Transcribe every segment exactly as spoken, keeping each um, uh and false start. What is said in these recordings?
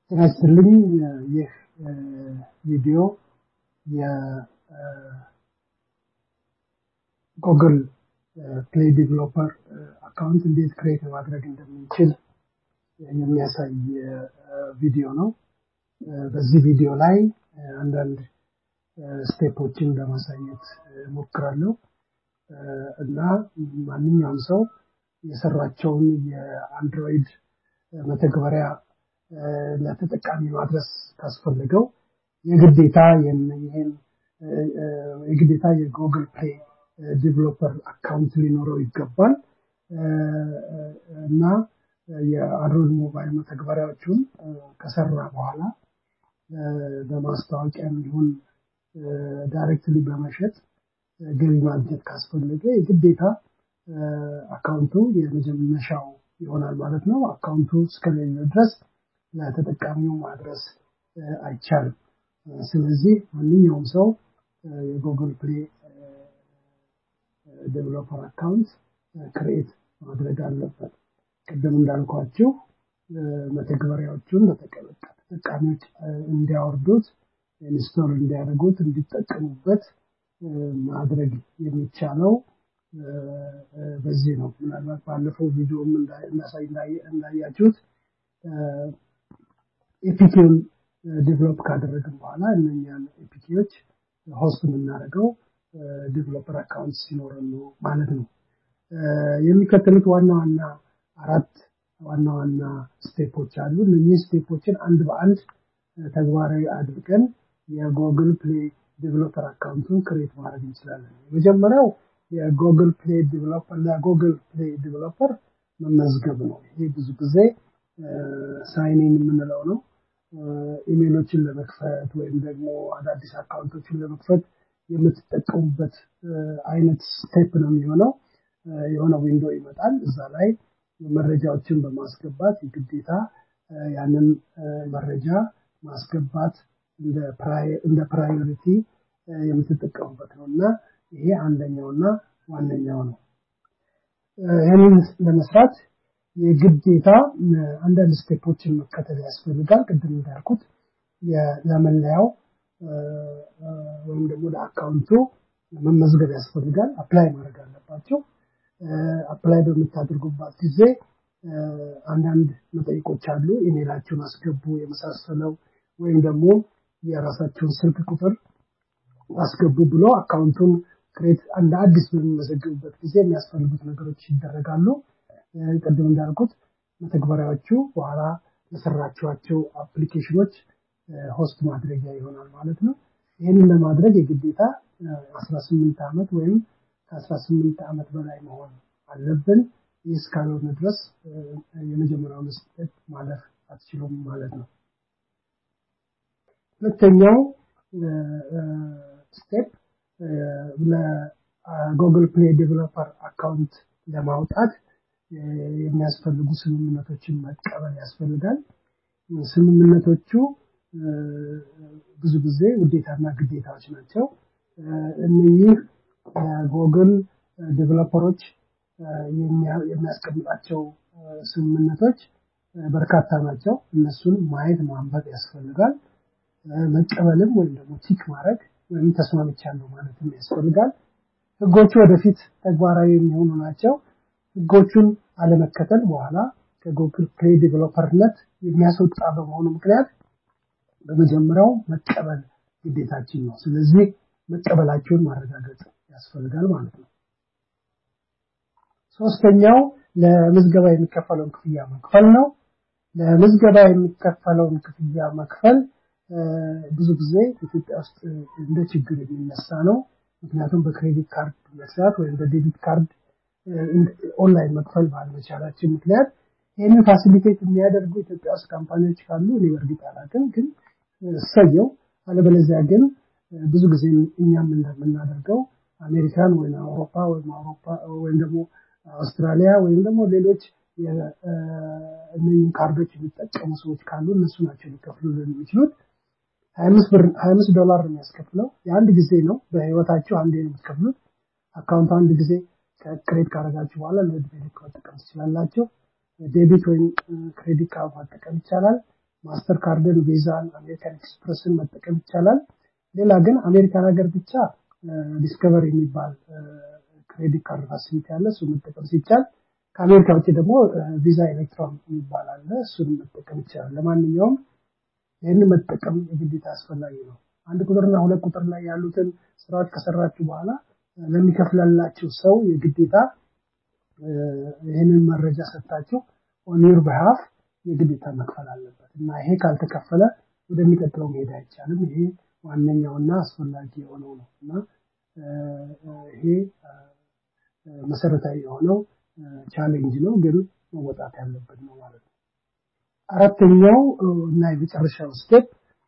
ስለዚህ ይህ ቪዲዮ የ Google Play Developer አካውንት እንዴት ክሬት ማድረግ እንደምንችል የሚያሳይ ቪዲዮ ነው። በዚህ ቪዲዮ ላይ አንዳንድ ስቴፖችን ለማሳየት ሞክራለሁ እና ማንኛውም ሰው የሰራቸውን የአንድሮይድ መተግበሪያ ለተጠቃሚ ማድረስ ካስፈልገው የግዴታ የነኝህን የግዴታ የጉግል ፕሌይ ዴቨሎፐር አካውንት ሊኖረው ይገባል እና የአንድሮይድ ሞባይል መተግበሪያዎችን ከሰራ በኋላ በማስታወቂያም ይሁን ዳይሬክትሊ በመሸጥ ገቢ ማግኘት ካስፈለገ የግዴታ አካውንቱ የመጀመሪያው ይሆናል ማለት ነው። አካውንቱ እስከሌለ ድረስ ለተጠቃሚው ማድረስ አይቻልም። ስለዚህ ማንኛውም ሰው የጉግል ፕሌይ ዴቨሎፐር አካውንት ክሬት ማድረግ አለበት። ቀደም እንዳልኳችሁ መተግበሪያዎቹን ለተጠቃሚዎች እንዲያወርዱት ኢንስቶል እንዲያደርጉት እንዲጠቀሙበት ማድረግ የሚቻለው በዚህ ነው። ምናልባት ባለፈው ቪዲዮም እንዳሳይ እንዳያችሁት ኤፒኬውን ዴቨሎፕ ካደረግን በኋላ እነኛን ኤፒኬዎች ሆስት የምናደርገው ዴቨሎፐር አካውንት ሲኖረን ነው ማለት ነው። የሚከተሉት ዋና ዋና አራት ዋና ዋና ስቴፖች አሉ። እነዚህ ስቴፖችን አንድ በአንድ ተግባራዊ አድርገን የጉግል ፕሌይ ዴቨሎፐር አካውንቱን ክሬት ማድረግ እንችላለን። የመጀመሪያው የጉግል ፕሌይ ዴቨሎፐር ለጉግል ፕሌይ ዴቨሎፐር መመዝገብ ነው። ይሄ ብዙ ጊዜ ሳይን ኢን የምንለው ነው። ኢሜሎችን ለመክፈት ወይም ደግሞ አዳዲስ አካውንቶችን ለመክፈት የምትጠቀሙበት አይነት ስቴፕ ነው የሚሆነው። የሆነ ዊንዶ ይመጣል። እዛ ላይ መረጃዎችን በማስገባት የግዴታ ያንን መረጃ ማስገባት እንደ እንደ ፕራዮሪቲ የምትጠቀሙበት ነውና ይሄ አንደኛውና ዋነኛው ነው። ይሄንን ለመስራት የግዴታ አንዳንድ ስቴፖችን መከተል ያስፈልጋል። ቅድም እንዳልኩት ለመለያው ወይም ደግሞ ለአካውንቱ መመዝገብ ያስፈልጋል። አፕላይ ማድረግ አለባቸው። አፕላይ በምታደርጉበት ጊዜ አንዳንድ መጠይቆች አሉ። ኢሜላችሁን አስገቡ የመሳሰለው ወይም ደግሞ የራሳችሁን ስልክ ቁጥር አስገቡ ብሎ አካውንቱን ክሬት አንድ አዲስ በሚመዘግቡበት ጊዜ የሚያስፈልጉት ነገሮች ይደረጋሉ። ቅድም እንዳልኩት መተግበሪያዎቹ በኋላ ለሰራችኋቸው አፕሊኬሽኖች ሆስት ማድረጊያ ይሆናል ማለት ነው። ይሄንን ለማድረግ የግዴታ አስራ ስምንት ዓመት ወይም ከአስራ ስምንት ዓመት በላይ መሆን አለብን። እስካሁን ድረስ የመጀመሪያው ስቴፕ ማለፍ አትችሉም ማለት ነው። ሁለተኛው ስቴፕ ለጉግል ፕሌይ ዴቨሎፐር አካውንት ለማውጣት የሚያስፈልጉ ስምምነቶችን መቀበል ያስፈልጋል። ስምምነቶቹ ብዙ ጊዜ ውዴታና ግዴታዎች ናቸው። እነዚህ ጉግል ዴቨሎፐሮች የሚያስቀምጣቸው ስምምነቶች በርካታ ናቸው። እነሱን ማየት ማንበብ ያስፈልጋል። መቀበልም ወይም ደግሞ ቲክ ማድረግ ወይም ተስማምቻለሁ ማለትም ያስፈልጋል። ህጎቹ ወደፊት ተግባራዊ የሚሆኑ ናቸው። ህጎቹን አለመከተል በኋላ ከጉግል ፕሌይ ዴቨሎፐርነት የሚያስወጣ በመሆኑ ምክንያት በመጀመሪያው መቀበል ግዴታችን ነው። ስለዚህ መቀበላቸውን ማረጋገጥ ያስፈልጋል ማለት ነው። ሶስተኛው ለምዝገባ የሚከፈለውን ክፍያ መክፈል ነው። ለምዝገባ የሚከፈለውን ክፍያ መክፈል ብዙ ጊዜ ኢትዮጵያ ውስጥ እንደ ችግር የሚነሳ ነው። ምክንያቱም በክሬዲት ካርድ መስራት ወይም በዴቢት ካርድ ኦንላይን መክፈል ባለመቻላችን ምክንያት ይሄንን ፋሲሊቴት የሚያደርጉ ኢትዮጵያ ውስጥ ካምፓኒዎች ካሉ እኔ በእርግጥ አላውቅም፣ ግን ሰየው አለበለዚያ ግን ብዙ ጊዜ እኛም እንደምናደርገው አሜሪካን ወይም አውሮፓ ወይም አውሮፓ ወይም ደግሞ አውስትራሊያ ወይም ደግሞ ሌሎች የእነኚህ ካርዶች የሚጠቀሙ ሰዎች ካሉ እነሱ ናቸው ሊከፍሉልን የሚችሉት። ሀያ አምስት ዶላር ነው የሚያስከፍለው። የአንድ ጊዜ ነው፣ በህይወታችሁ አንዴ ነው የምትከፍሉት። አካውንት አንድ ጊዜ ክሬት ካደረጋችሁ በኋላ ለዕድሜ ልክ መጠቀም ትችላላችሁ። ዴቢት ወይም ክሬዲት ካርድ መጠቀም ይቻላል። ማስተር ካርድን ቪዛን አሜሪካን ኤክስፕረስን መጠቀም ይቻላል ሌላ ግን አሜሪካን ሀገር ብቻ ዲስከቨሪ የሚባል ክሬዲት ካርድ ፋሲሊቲ አለ እሱ መጠቀም ሲቻል ከአሜሪካ ውጪ ደግሞ ቪዛ ኤሌክትሮን የሚባል አለ እሱን መጠቀም ይቻላል ለማንኛውም ይሄን መጠቀም የግዴታ አስፈላጊ ነው አንድ ቁጥርና ሁለት ቁጥር ላይ ያሉትን ስራዎች ከሰራችሁ በኋላ ለሚከፍላላችሁ ሰው የግዴታ ይሄንን መረጃ ሰጣችሁ on your behalf የግዴታ መክፈል አለበት እና ይሄ ካልተከፈለ ወደሚቀጥለው መሄድ አይቻልም ይሄ ዋነኛውና አስፈላጊ የሆነው ነውና ይሄ መሰረታዊ የሆነው ቻሌንጅ ነው ግን መወጣት ያለበት ነው ማለት ነው አራተኛው እና የመጨረሻው ስቴፕ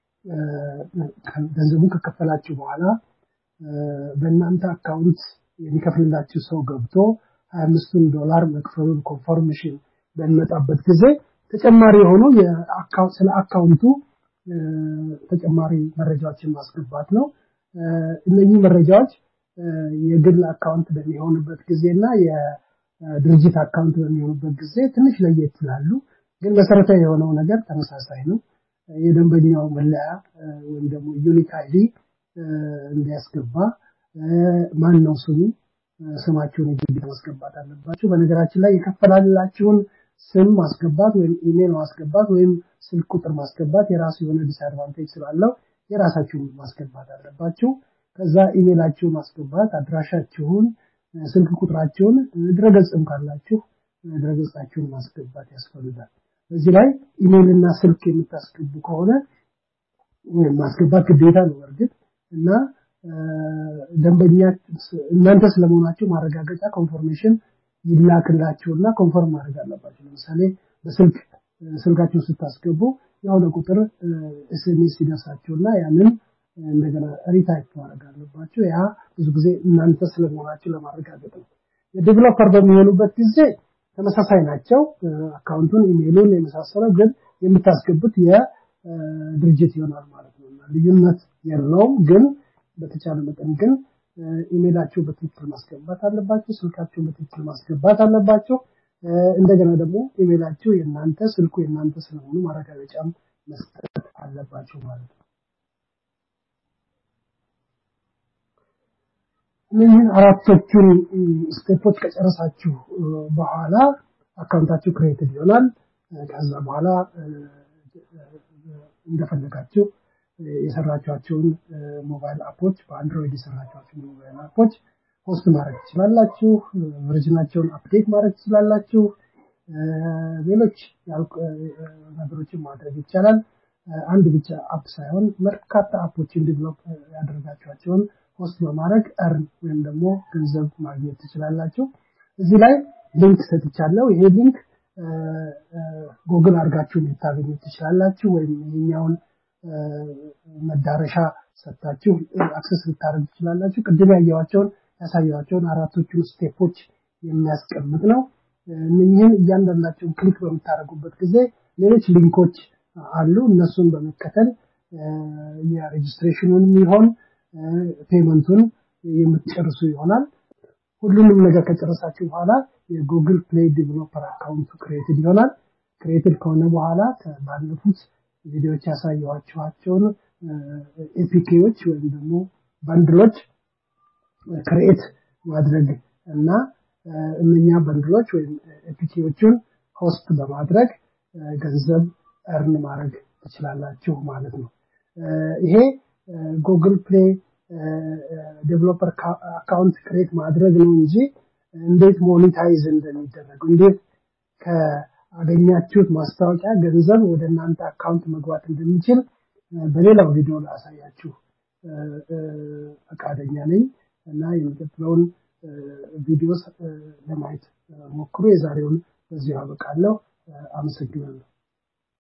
ገንዘቡን ከከፈላችሁ በኋላ በእናንተ አካውንት የሚከፍልላችሁ ሰው ገብቶ ሃያ አምስት ዶላር መክፈሉን ኮንፈርሜሽን በሚመጣበት ጊዜ ተጨማሪ የሆኑ የአካውንት ስለ አካውንቱ ተጨማሪ መረጃዎችን ማስገባት ነው እነዚህ መረጃዎች የግል አካውንት በሚሆንበት ጊዜና የድርጅት አካውንት በሚሆንበት ጊዜ ትንሽ ለየት ይላሉ ግን መሰረታዊ የሆነው ነገር ተመሳሳይ ነው የደንበኛው መለያ ወይም ደግሞ ዩኒክ አይዲ እንዲያስገባ ማን ነው ስሙ ስማችሁን የግዴታ ማስገባት አለባችሁ በነገራችን ላይ የከፈላላችሁን ስም ማስገባት ወይም ኢሜል ማስገባት ወይም ስልክ ቁጥር ማስገባት የራሱ የሆነ ዲስአድቫንቴጅ ስላለው የራሳችሁን ማስገባት አለባችሁ ከዛ ኢሜላችሁን ማስገባት አድራሻችሁን ስልክ ቁጥራችሁን ድረገጽም ካላችሁ ድረገጻችሁን ማስገባት ያስፈልጋል በዚህ ላይ ኢሜልና ስልክ የምታስገቡ ከሆነ ማስገባት ግዴታ ነው ወርግጥ እና ደንበኛ እናንተ ስለመሆናችሁ ማረጋገጫ ኮንፈርሜሽን ይላክላችሁና ኮንፈርም ማድረግ አለባችሁ ለምሳሌ በስልክ ስልካችሁን ስታስገቡ የሆነ ቁጥር ኤስኤምኤስ ይደርሳችሁና ያንን እንደገና ሪታይፕ ማድረግ አለባችሁ ያ ብዙ ጊዜ እናንተ ስለመሆናችሁ ለማረጋገጥ ነው የዴቨሎፐር በሚሆኑበት ጊዜ ተመሳሳይ ናቸው አካውንቱን ኢሜሉን የመሳሰለው ግን የምታስገቡት የድርጅት ይሆናል ማለት ነው ልዩነት የለውም ግን በተቻለ መጠን ግን ኢሜላችሁ በትክክል ማስገባት አለባችሁ ስልካችሁ በትክክል ማስገባት አለባችሁ እንደገና ደግሞ ኢሜላችሁ የናንተ ስልኩ የናንተ ስለሆነ ማረጋገጫም መስጠት አለባችሁ ማለት ነው ምን አራቶቹን ስቴፖች ከጨረሳችሁ በኋላ አካውንታችሁ ክሬትድ ይሆናል ከዛ በኋላ እንደፈለጋችሁ የሰራቻቸውን ሞባይል አፖች በአንድሮይድ የሰራቻቸውን ሞባይል አፖች ሆስት ማድረግ ትችላላችሁ ቨርዥናቸውን አፕዴት ማድረግ ትችላላችሁ ሌሎች ነገሮችን ማድረግ ይቻላል አንድ ብቻ አፕ ሳይሆን በርካታ አፖችን ዲቨሎፕ ያደረጋችኋቸውን ሆስት በማድረግ earn ወይም ደግሞ ገንዘብ ማግኘት ትችላላችሁ እዚህ ላይ ሊንክ ሰጥቻለሁ ይሄ ሊንክ ጉግል አድርጋችሁ ልታገኙት ትችላላችሁ ወይም የኛውን መዳረሻ ሰጣችሁ አክሰስ ልታደርጉ ትችላላችሁ ቅድም ያያችሁን ያሳያችሁን አራቶቹን ስቴፖች የሚያስቀምጥ ነው እነኚህን እያንዳንዳቸውን ክሊክ በምታደርጉበት ጊዜ ሌሎች ሊንኮች አሉ እነሱን በመከተል የሬጅስትሬሽኑን ይሆን ፔመንቱን የምትጨርሱ ይሆናል ሁሉንም ነገር ከጨረሳችሁ በኋላ የጉግል ፕሌይ ዴቨሎፐር አካውንት ክሬትድ ይሆናል ክሬትድ ከሆነ በኋላ ባለፉት ቪዲዮዎች ያሳየኋችኋቸውን ኤፒኬዎች ወይም ደግሞ ባንድሎች ክሬት ማድረግ እና እነኛ ባንድሎች ወይም ኤፒኬዎችን ሆስት በማድረግ ገንዘብ earn ማድረግ ትችላላችሁ ማለት ነው ይሄ ጉግል ፕሌይ ዴቨሎፐር አካውንት ክሬት ማድረግ ነው እንጂ እንዴት ሞኔታይዝ እንደሚደረግ እንዴት ከአገኛችሁት ማስታወቂያ ገንዘብ ወደ እናንተ አካውንት መግባት እንደሚችል በሌላው ቪዲዮ ላሳያችሁ ፈቃደኛ ነኝ እና የሚቀጥለውን ቪዲዮስ ለማየት ሞክሩ የዛሬውን በዚህ አበቃለሁ አመሰግናለሁ